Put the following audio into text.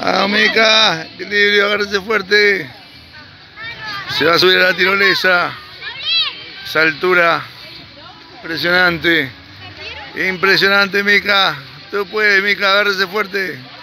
Ah, Mica, equilibrio, agárrese fuerte. Se va a subir a la tirolesa. Esa altura. Impresionante. Impresionante, Mica. Tú puedes, Mica, agárrese fuerte.